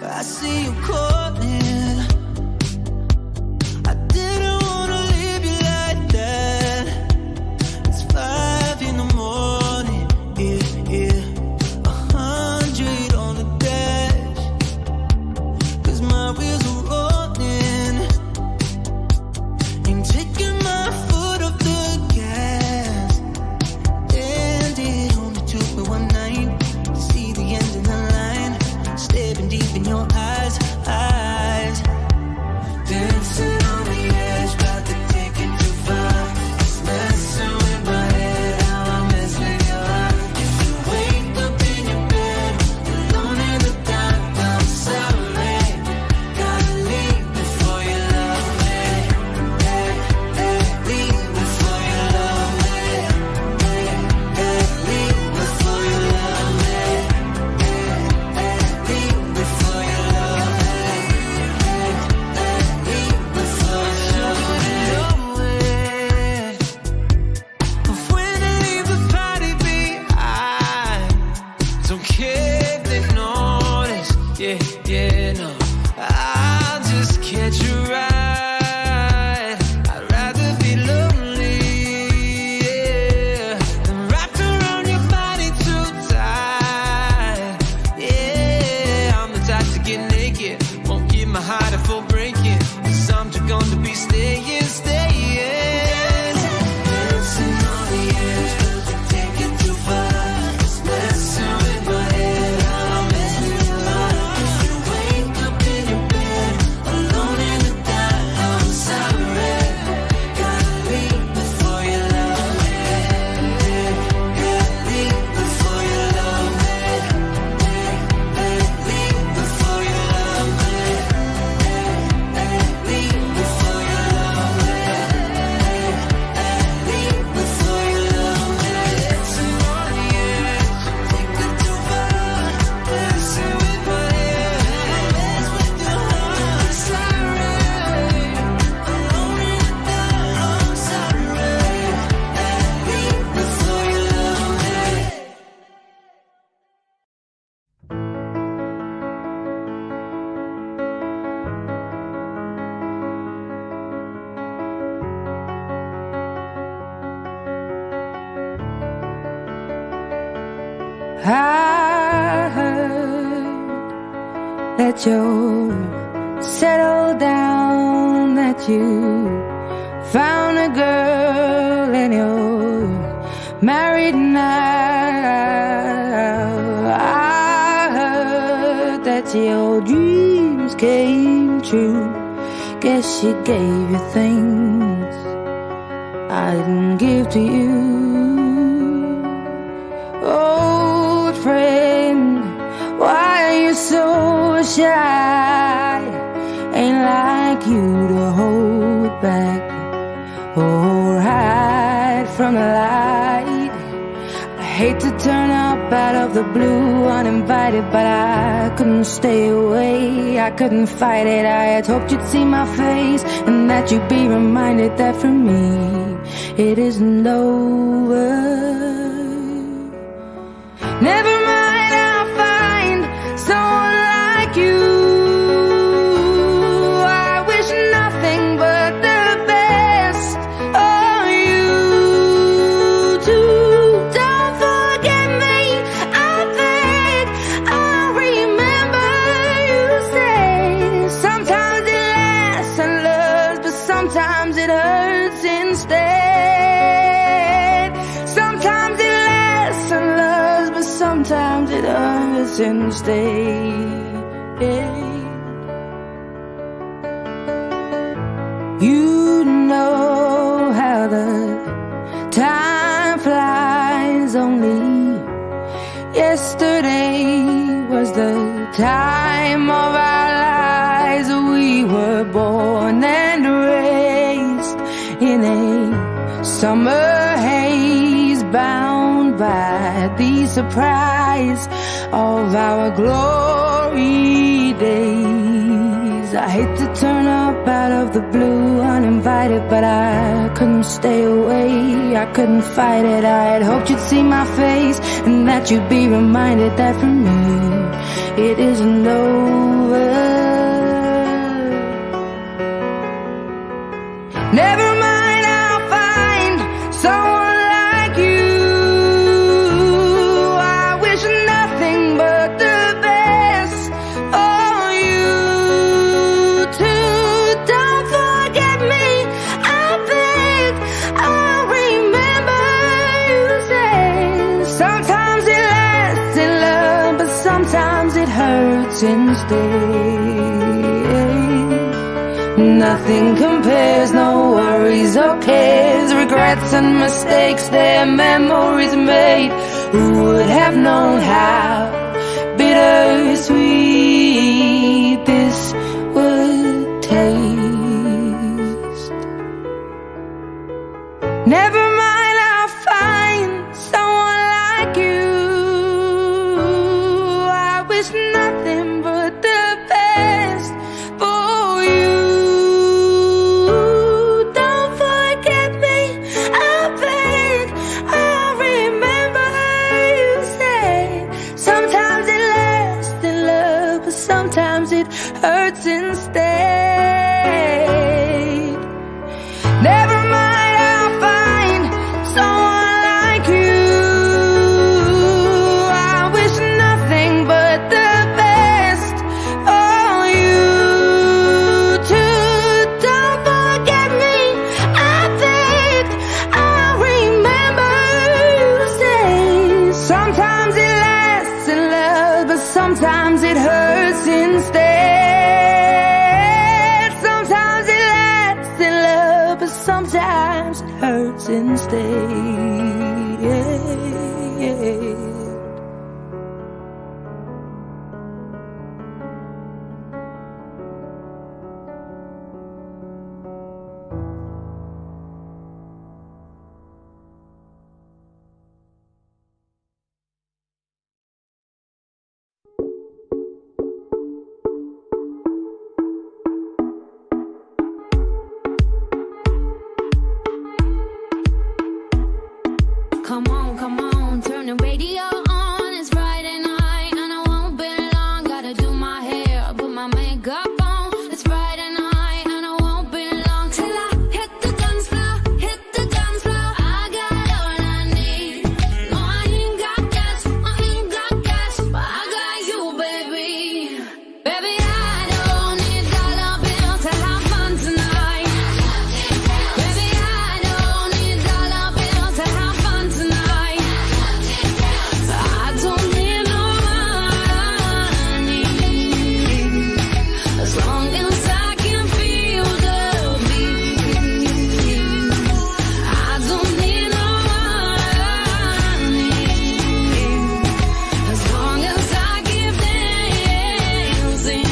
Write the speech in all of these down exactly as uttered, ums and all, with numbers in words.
I see you calling. I didn't wanna leave you like that. It's five in the morning, yeah, yeah. A hundred on the dash, 'cause my wheels are rolling. Ain't taking my foot off the gas. And it only took me one night to see the end of the line. Staring deep in your eyes, eyes. Dancing on the edge, about to take it too far. It's messing with my head, how I mess with your heart. If you wake up in your bed, alone in the dark, I'm sorry. Gotta leave before you love me. Hey, hey, leave before you love me. Hey, hey, leave before you love me. Hey, hey, leave before you love me. Hey, hey, leave before you love me. But when I leave the party behind, don't care if they notice. Yeah, yeah, no. I'll just catch a ride. I'd rather be lonely, yeah, than wrapped around your body too tight. Yeah, I'm the type to get naked, won't give my heart a full breaking, 'cause I'm just gonna be staying, staying. Dancing on the edge, but you take it too far. It's messing with my head, how I mess with your heart. If you wake up in your bed, alone in the dark, I'm sorry. Gotta leave before you love me. Gotta leave before you love me. Leave before you love me. Leave before you love me. Leave before you love me. Dancing on the edge, take it too far. Dancing with my head, mess with your heart. Sorry, alone in the dark, I'm sorry. Leave before you love me. I heard that you're settled down, that you found a girl and you're married now. I heard that your dreams came true. Guess she gave you things I didn't give to you. Old friend, why are you so shy? Ain't like you to hold back or hide from the light. I hate to turn up out of the blue uninvited, but I couldn't stay away, I couldn't fight it. I had hoped you'd see my face and that you'd be reminded that for me it isn't over. Never mind, I'll find someone like you. I wish nothing but the best of you too. Don't forget me, I beg. I remember you say sometimes it lasts and loves, but sometimes it hurts instead. Sometimes it lasts and loves, but sometimes it hurts instead. You know how the time flies. Only yesterday was the time of our lives. We were born and raised in a summer haze, bound by the surprise of our glory days. I hate to turn up out of the blue uninvited, but I couldn't stay away, I couldn't fight it. I had hoped you'd see my face and that you'd be reminded that for me it isn't over. over. Never mind, I'll find someone like you. I wish nothing but the best for you too. Don't forget me, I beg. I remember you said sometimes it lasts in love, but sometimes it hurts instead. Nothing compares, no worries or cares, regrets and mistakes, their memories made. Who would have known how bittersweet this would taste? Never mind, I'll find someone like you. I wish nothing but the best for you. Don't forget me, I beg. I remember you said sometimes it lasts in love, but sometimes it hurts instead. Never mind, I'll find someone like you. I wish nothing but the best for you too. Don't forget me, I beg. I remember you say sometimes it lasts in love, but sometimes it hurts instead. Sometimes it lasts in love, but sometimes it hurts instead. Yeah, yeah. Come on, come on, turn the radio on. It's Friday night and I won't be long. Gotta do my hair, put my makeup on. It's Friday night and I won't be long till I hit the dance floor, hit the dance floor. I got all I need. No, I ain't got gas, I ain't got gas, but I got you, baby. Baby, I don't need dollar bills to have fun tonight. Baby, I don't need dollar bills to have fun tonight. I don't need no money, as long as I can feel the beat. I don't need no money, as long as I keep dancing.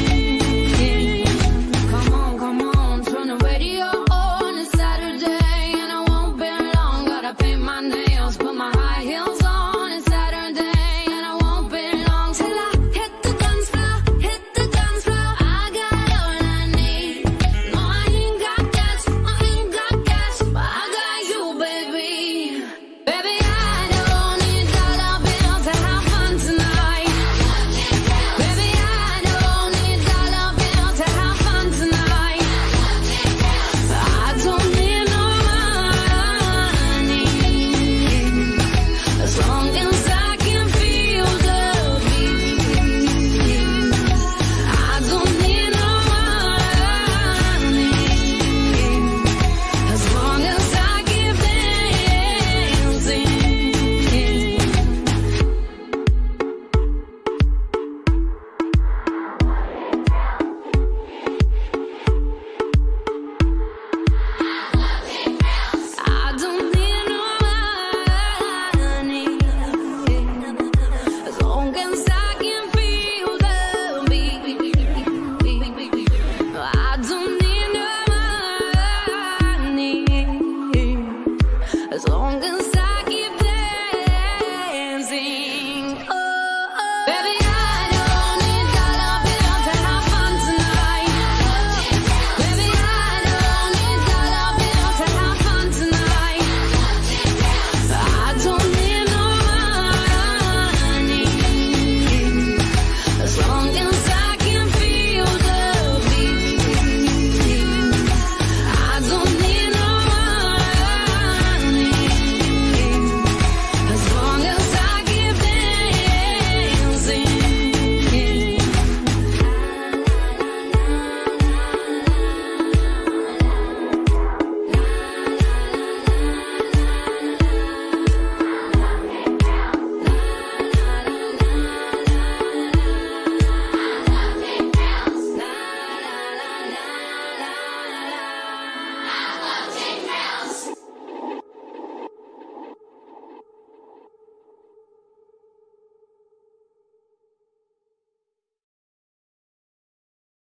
Come on, come on, turn the radio on. It's Saturday and I won't be long. Gotta paint my nails.